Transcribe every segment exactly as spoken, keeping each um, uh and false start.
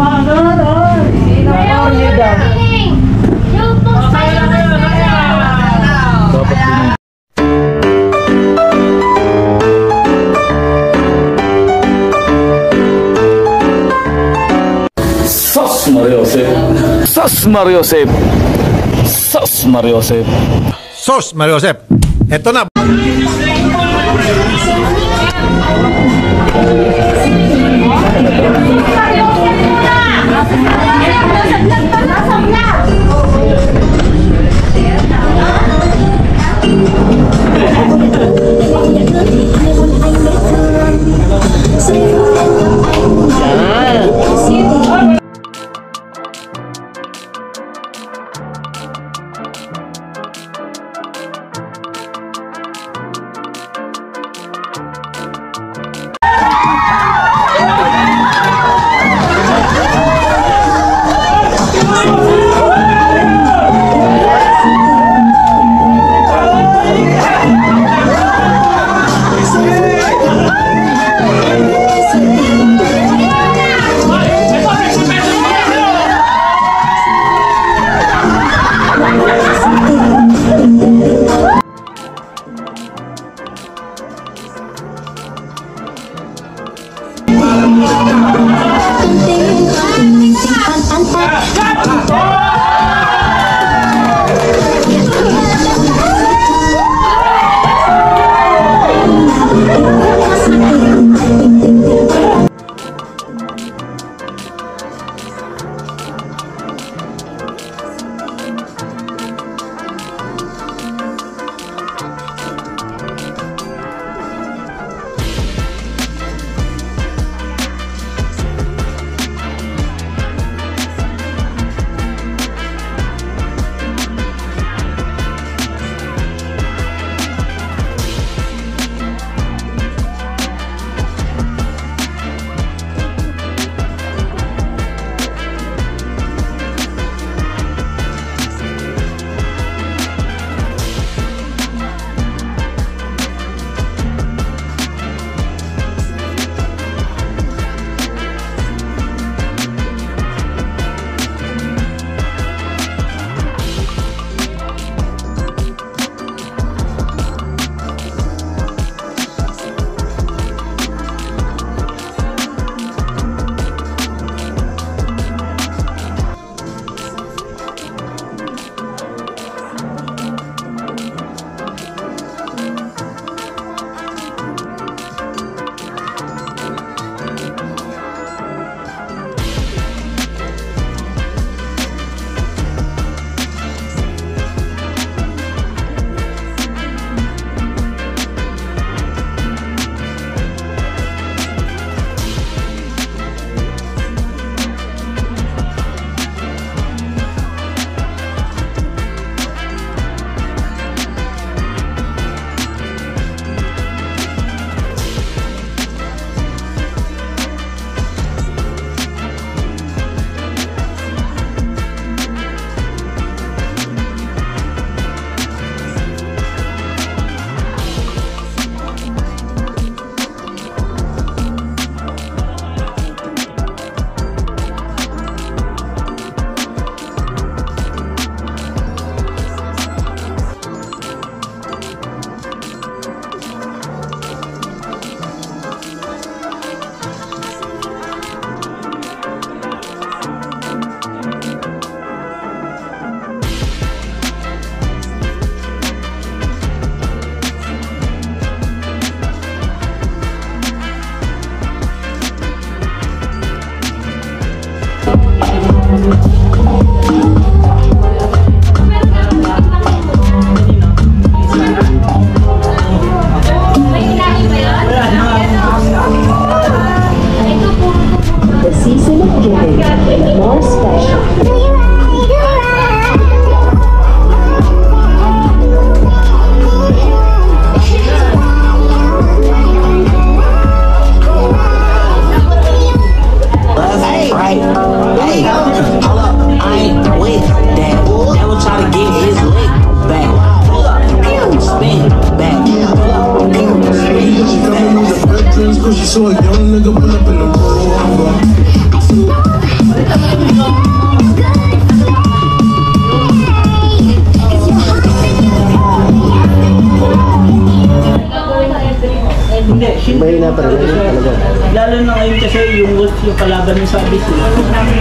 Sos Mariosep. Sos Mariosep. Sos Mariosep. Sos Mariosep. Ito na. Wolf yung kalaban niya sa Abyss. Hindi,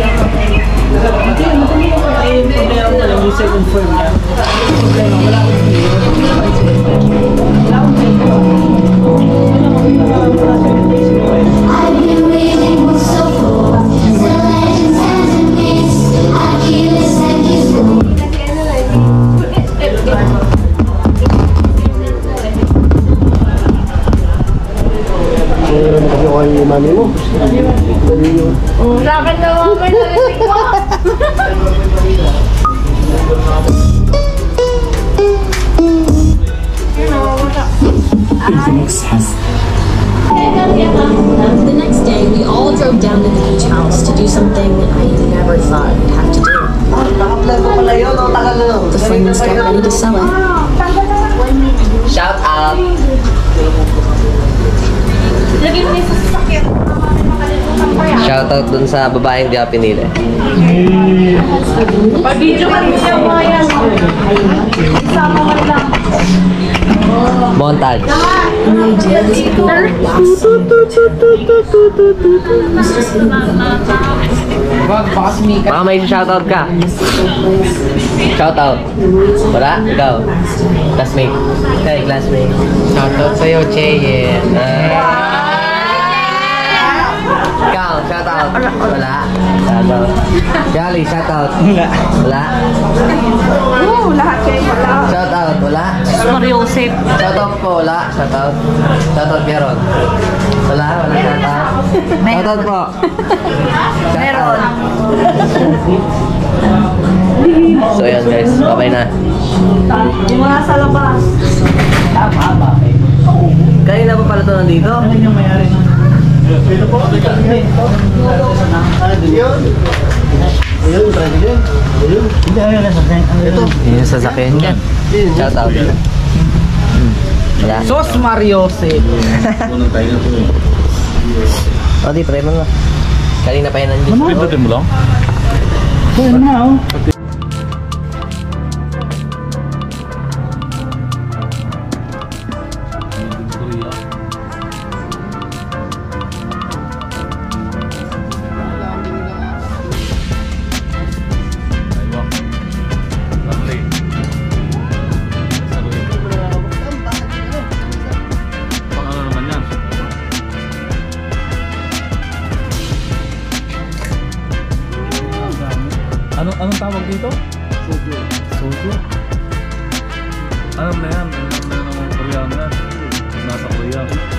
madali naman. Ay, yung problema mo lang, yung confirm niya. Yung problema, wala akong video. Wala akong video. Wala akong video. Wala akong video. I've been waiting so long. The legends and the myths. I feel it's like it's full. Bakit naman may narinig mo? The next day, we all drove down to the beach house to do something I never thought we'd have to do. The friends got ready to sell it. Shout out! Lagi mo yung sasakyan. Shout out dun sa babaeng di ako pinili. Pag-video ka niya mo yan. Isama mo lang. Montage. And the idea was to go last Baka may shoutout ka. Shoutout. Wala? Ikaw. Classmate. Hey, classmate. Shoutout sa'yo, Cheyen. Ikaw, shoutout. Wala? Shoutout. Gali, shoutout. Wala. Wala? Oo, lahat kayo wala. Shoutout. Wala? Mariosep. Shoutout po. Wala? Shoutout. Shoutout meron. Wala? Wala shoutout. Shoutout po. Meron. So yun guys, babay na. Yung mga sa labas. Kanina pa pala ito nandito? Ano yung mayari na? Ito po. Ayun, president. Ayun. Hindi, ayun na sasakyan. Ito. Yun yung sasakyan niya. Shout out. Wala. Sos Mariosep. Unang tayo na ito eh. O di, pray mo na. Kanina pa yan nandiyan. Pindutin mo lang? Ayun na, oh. Anong anong tawag dito? Soju. Soju? Alam na yan. Alam na yan ng Koreano yan. Nasa Korea.